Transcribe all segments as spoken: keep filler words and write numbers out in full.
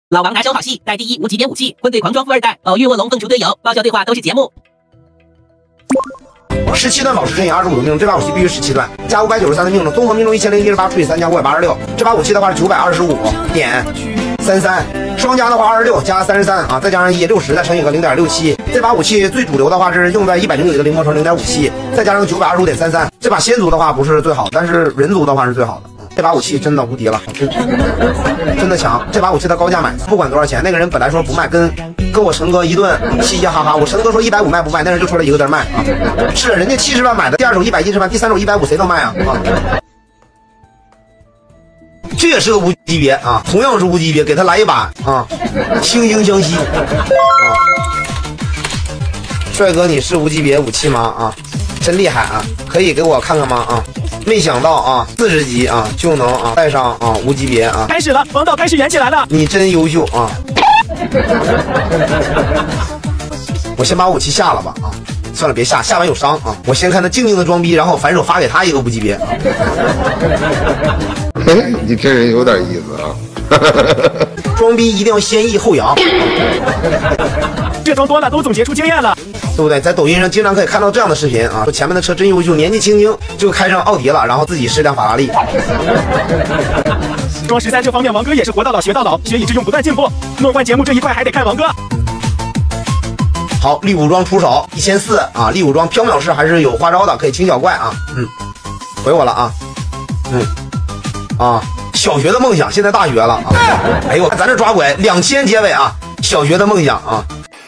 老王拿手好戏，带第一无级别武器，quân队狂装富二代，偶遇卧龙凤雏队友，爆笑对话都是节目。 十七段宝石阵营，二十五的命中，这把武器必须十七段，加五百九十三的命中，综合命中一千零一十八除以三加五百八十六。这把武器的话是九百二十五点三三，双加的话二十六加三十三啊，再加上一六十，再乘以个零点六七。这把武器最主流的话是用在一百零一的灵魔城零点五七，再加上九百二十五点三三。这把仙族的话不是最好，但是人族的话是最好的。这把武器真的无敌了，真真的强！这把武器他高价买的，不管多少钱，那个人本来说不卖，跟跟我陈哥一顿嘻嘻哈哈。我陈哥说一百五卖不卖，那人就说了一个字卖啊！是人家七十万买的，第二手一百一十万，第三手一百五，谁能卖啊？啊！这也是个无级别啊，同样是无级别，给他来一把啊，惺惺相惜啊！帅哥，你是无级别武器吗？啊，真厉害啊！可以给我看看吗？啊！没想到啊，四十级啊就能啊带上啊无级别啊！ 开始了，王导开始圆起来了， 你真优秀啊！我先把武器下了吧啊！算了，别下，下完有伤啊！我先看他静静的装逼，然后反手发给他一个无级别啊！ 哎，你这人有点意思啊！ 装逼一定要先抑后扬， 这装多了都总结出经验了。 对不对？在抖音上经常可以看到这样的视频啊，说前面的车真优秀，年纪轻轻就开上奥迪了，然后自己是辆法拉利。 装实在这方面，王哥也是活到老学到老，学以致用，不断进步。梦幻节目这一块还得看王哥。 好，力武装出手一千四啊！力武装缥缈式还是有花招的，可以清小怪啊。嗯，回我了啊。嗯，啊，小学的梦想现在大学了啊。哎呦，咱这抓鬼两千结尾啊，小学的梦想啊。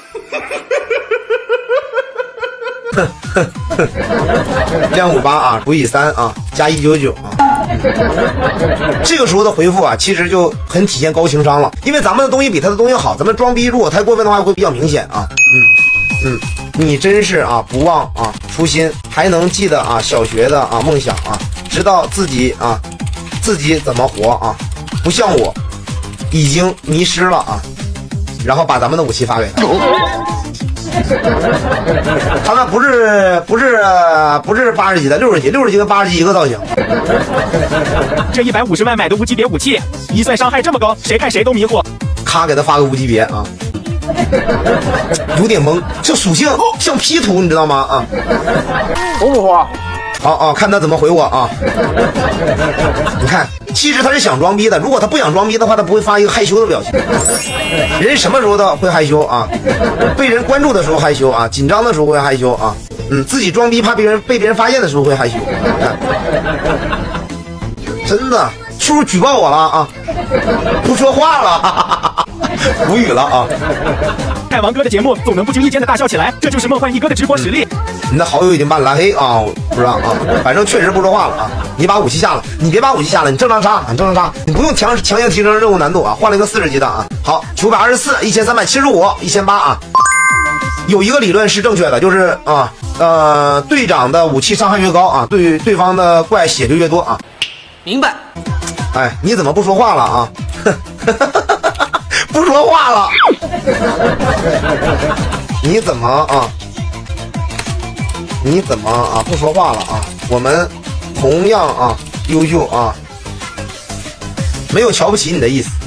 亮五八啊，除以三啊，加一九九啊。这个时候的回复啊，其实就很体现高情商了，因为咱们的东西比他的东西好，咱们装逼如果太过分的话，会比较明显啊。嗯嗯，你真是啊，不忘啊初心，还能记得啊小学的啊梦想啊，知道自己啊自己怎么活啊，不像我，已经迷失了啊。然后把咱们的武器发给他。他们不是不是不是八十级的，六十级，六十级跟八十级一个造型。 这一百五十万买的无级别武器，一算伤害这么高，谁看谁都迷糊。 咔，给他发个无级别啊，有点懵，这属性像 P 图，你知道吗？啊， 服不服？ 好啊，看他怎么回我啊。你看，其实他是想装逼的，如果他不想装逼的话，他不会发一个害羞的表情。人什么时候都会害羞啊？被人关注的时候害羞啊，紧张的时候会害羞啊，嗯，自己装逼怕别人被别人发现的时候会害羞。真的，是不是举报我了啊？不说话了，无语了啊！ 看王哥的节目，总能不经意间的大笑起来，这就是梦幻一哥的直播实力。 嗯、你的好友已经把你拉黑啊，不知道啊，反正确实不说话了啊。你把武器下了，你别把武器下了，你正常杀，你正常杀，你不用强强行提升任务难度啊，换了一个四十级的啊。好，九百二十四，一千三百七十五，一千八啊。有一个理论是正确的，就是啊呃队长的武器伤害越高啊，对对方的怪血就越多啊。 明白。 哎，你怎么不说话了啊？不说话了，你怎么啊？你怎么啊？不说话了啊？我们同样啊优秀啊，没有瞧不起你的意思。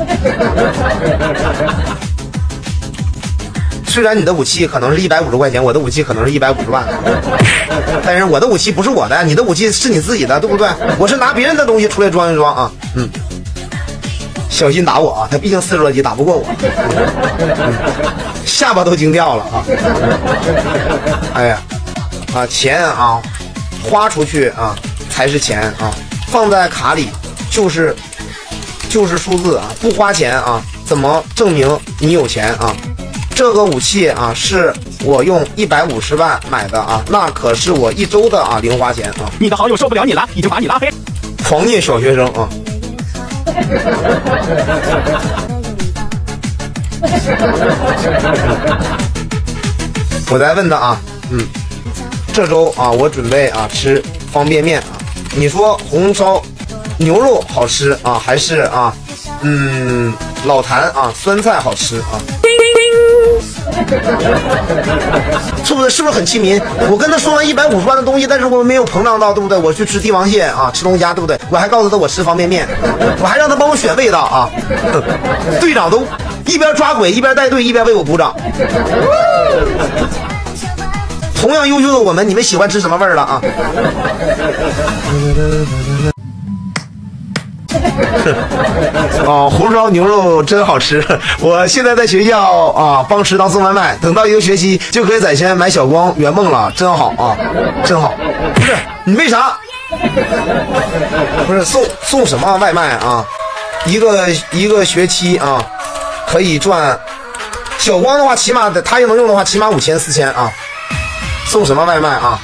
虽然你的武器可能是一百五十块钱，我的武器可能是一百五十万，但是我的武器不是我的，你的武器是你自己的，对不对？我是拿别人的东西出来装一装啊，嗯。小心打我啊！他毕竟四十多级打不过我，嗯、下巴都惊掉了啊！哎呀，啊钱啊，花出去啊才是钱啊，放在卡里就是就是数字啊，不花钱啊，怎么证明你有钱啊？这个武器啊是我用一百五十万买的啊，那可是我一周的啊零花钱啊！ 你的好友受不了你了，已经把你拉黑。 狂虐小学生啊！我再问他啊，嗯，这周啊，我准备啊吃方便面啊，你说红烧牛肉好吃啊，还是啊，嗯，老坛啊酸菜好吃啊？是不是是不是很亲民？我跟他说完一百五十万的东西，但是我没有膨胀到，对不对？我去吃帝王蟹啊，吃龙虾，对不对？我还告诉他我吃方便面，我还让他帮我选味道啊。队长都一边抓鬼一边带队一边为我鼓掌。同样优秀的我们，你们喜欢吃什么味儿的啊？哦，红烧牛肉真好吃！我现在在学校啊，帮食堂送外卖，等到一个学期就可以在线买小光圆梦了，真好啊，真好！不是你为啥？不是送送什么外卖啊？一个一个学期啊，可以赚小光的话，起码他也能用的话，起码五千四千啊。送什么外卖啊？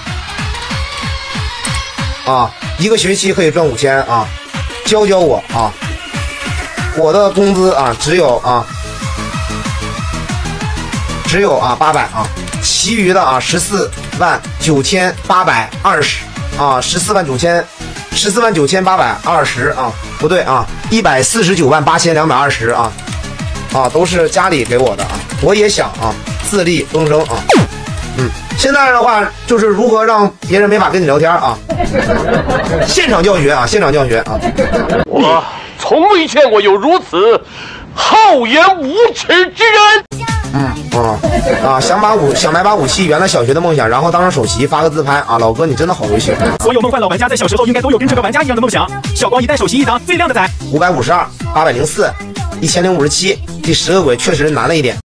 啊，一个学期可以赚五千啊！教教我啊！我的工资啊，只有啊，只有啊八百啊，其余的啊十四万九千八百二十啊，十四万九千，十四万九千八百二十啊，不对啊，一百四十九万八千两百二十啊，啊，都是家里给我的啊，我也想啊自力更生啊，嗯。现在的话就是如何让别人没法跟你聊天啊，现场教学啊，现场教学啊。 我从未见过有如此厚颜无耻之人。 嗯啊啊！想把武想买把武器，圆了小学的梦想，然后当上首席发个自拍啊！老哥，你真的好优秀。 所有梦幻老玩家在小时候应该都有跟这个玩家一样的梦想。小光一代首席一档最靓的仔， 五百五十二，八百零四，一千零五十七，第十个鬼确实难了一点。